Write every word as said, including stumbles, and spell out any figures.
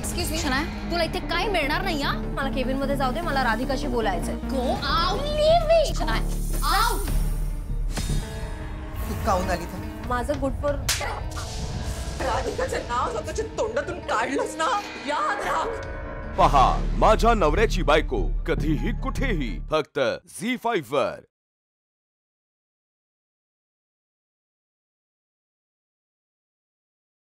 Excuse me Shanaya, तुला इथे काय मिळणार नाही हा? मला केबिन मध्ये जाऊ दे, मला राधिकाशी बोलायचंय. Go out, leave me. Shanaya, out. तू काऊन आली तर? माझं गुड फॉर राधिकाचं नाव स्वतःच्या तोंडातून काढलंस ना, याद राख. पहा माझ्या नवऱ्याची बायको कधीही कुठेही फक्त झी फाईव्ह वर.